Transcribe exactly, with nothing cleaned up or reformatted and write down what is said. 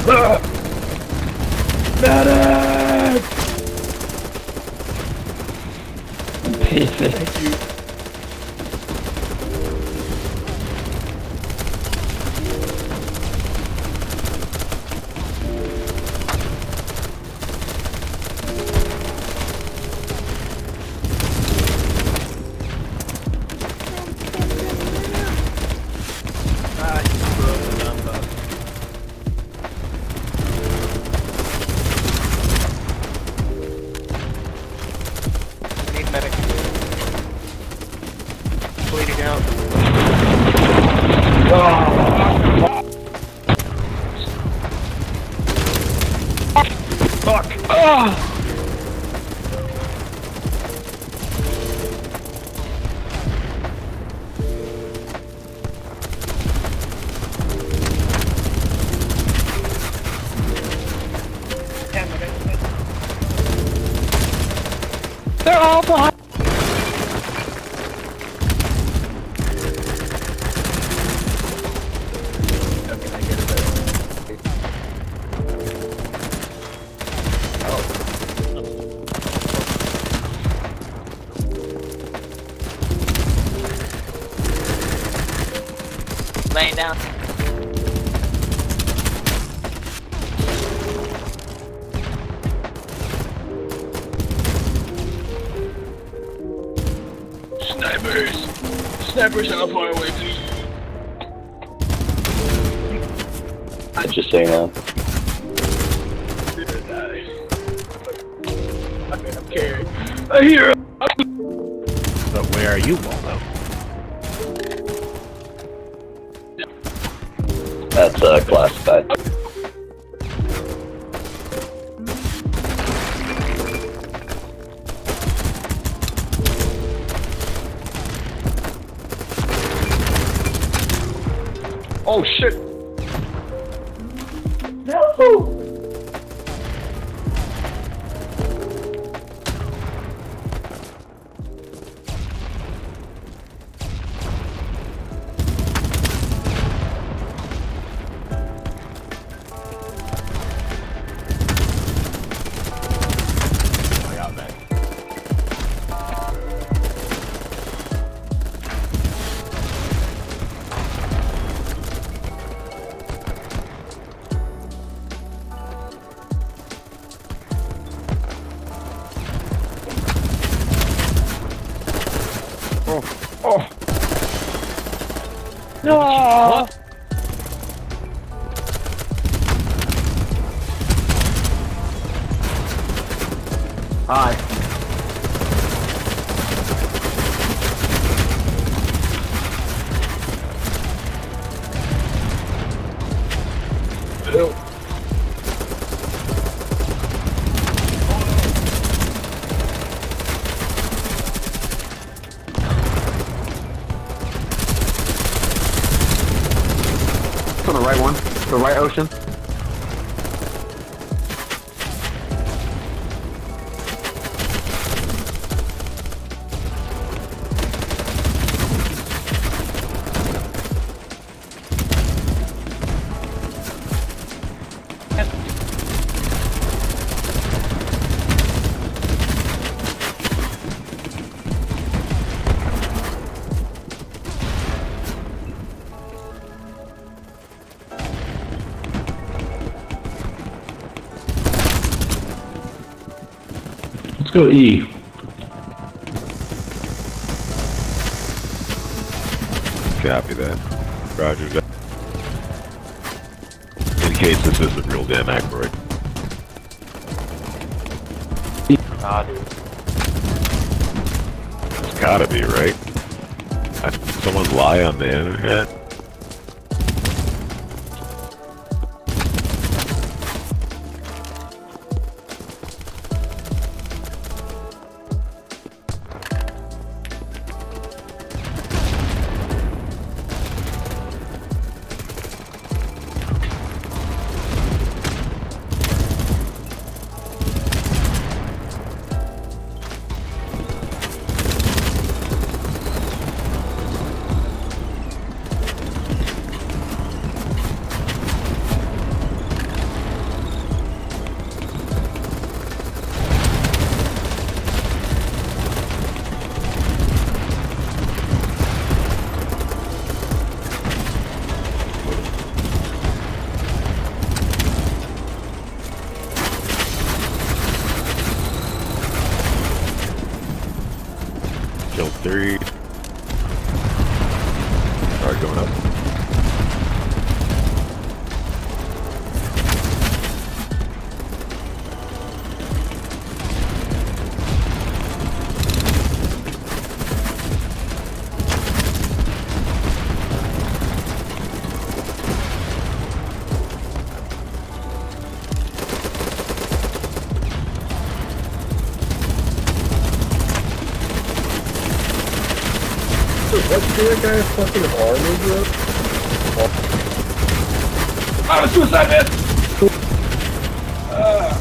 Medic! Pieces. Thank you. Ah, you broke the number. Need medic. Bleeding out. Fuck! Ah! They're all behind. Okay, I get it. Laying down. Snipers! Snipers, how far away, please? Just so you know. Did I die? Okay, I'm carried. I hear him! But where are you, Waldo? That's uh, classified. Oh shit! No! I got that. Oh, oh! No. What? Hi. Help. On the right one, the right ocean. Let's go E. Copy that. Roger that. In case this isn't real damn accurate. Ah, dude. It's gotta be, right? I, someone's lie on the internet? What's the guy's fucking army group? Ah, suicide, man! Uh.